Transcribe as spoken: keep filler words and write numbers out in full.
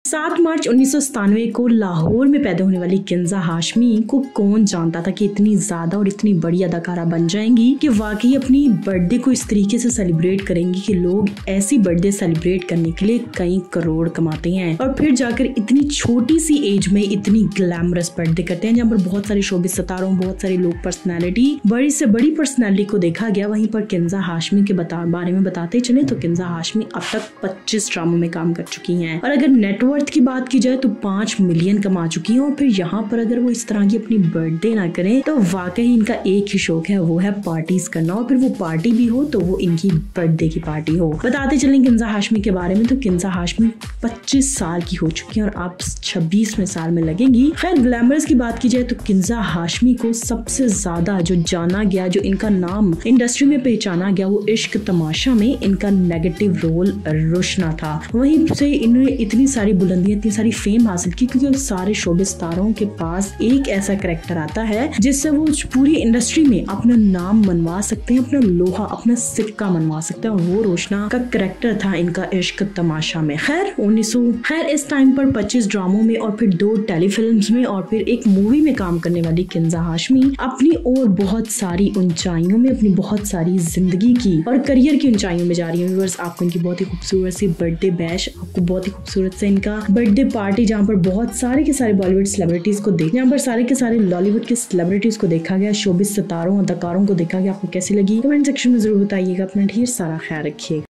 सात मार्च उन्नीस सौ सतानवे को लाहौर में पैदा होने वाली किंजा हाशमी को कौन जानता था कि इतनी ज्यादा और इतनी बड़ी अदाकारा बन जाएंगी कि वाकई अपनी बर्थडे को इस तरीके से सेलिब्रेट करेंगी कि लोग ऐसी बर्थडे सेलिब्रेट करने के लिए कई करोड़ कमाते हैं और फिर जाकर इतनी छोटी सी एज में इतनी ग्लैमरस बर्थडे करते हैं। जहाँ पर बहुत सारे शोबिस सितारों, बहुत सारे लोग पर्सनैलिटी, बड़ी से बड़ी पर्सनैलिटी को देखा गया। वहीं पर किंजा हाशमी के बता, बारे में बताते चले तो किंजा हाशमी अब तक पच्चीस ड्रामों में काम कर चुकी हैं और अगर नेटवर्क की बात की जाए तो पांच मिलियन कमा चुकी हैं। और फिर यहाँ पर अगर वो इस तरह की अपनी बर्थडे ना करें तो वाकई इनका एक ही शौक है, वो है पार्टीज करना। और फिर वो पार्टी भी हो तो वो इनकी बर्थडे की पार्टी हो। बताते चलें किंजा हाशमी के बारे में तो किंजा हाशमी पच्चीस साल की हो चुकी है और आप छब्बीसवें साल में लगेंगी। खैर ग्लैमरस की बात की जाए तो किंजा हाशमी को सबसे ज्यादा जो जाना गया, जो इनका नाम इंडस्ट्री में पहचाना गया, वो इश्क तमाशा में इनका नेगेटिव रोल रोशना था। वहीं से इन्होंने इतनी सारी बुलंदियां, इतनी सारी फेम हासिल की क्योंकि सारे शोबिस स्टारों के पास एक ऐसा कैरेक्टर आता है जिससे वो पूरी इंडस्ट्री में अपना नाम मनवा सकते हैं, अपना लोहा, अपना सिक्का मनवा सकते हैं। और वो रोशना का कैरेक्टर था इनका इश्क तमाशा में। खैर उन्नीस सौ खैर इस टाइम पर पच्चीस ड्रामों में और फिर दो टेलीफिल्म्स में और फिर एक मूवी में काम करने वाली किंजा हाशमी अपनी और बहुत सारी ऊंचाइयों में, अपनी बहुत सारी जिंदगी की और करियर की ऊंचाइयों में जा रही है। व्यूअर्स, आपको इनकी बहुत ही खूबसूरत सी बर्थडे बैश, आपको बहुत ही खूबसूरत से इनका बर्थडे पार्टी जहाँ पर बहुत सारे के सारे बॉलीवुड सेलिब्रिटीज को देख जहाँ पर सारे के सारे लॉलीवुड के सेलिब्रिटीज को देखा गया, शोबिस सितारों, अदाकारों को देखा गया, आपको कैसी लगी कमेंट सेक्शन में जरूर बताइएगा। अपना ढेर सारा ख्याल रखिएगा।